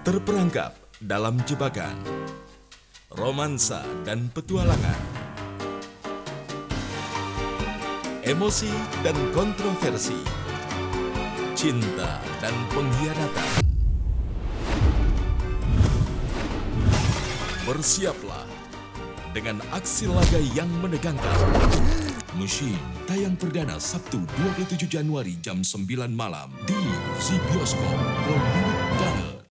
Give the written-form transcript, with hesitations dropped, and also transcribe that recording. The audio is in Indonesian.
Terperangkap dalam jebakan, romansa dan petualangan, emosi dan kontroversi, cinta dan pengkhianatan. Bersiaplah dengan aksi laga yang menegangkan. Machine tayang perdana Sabtu 27 Januari jam 9 malam di Zee Bioskop Bollywood Channel.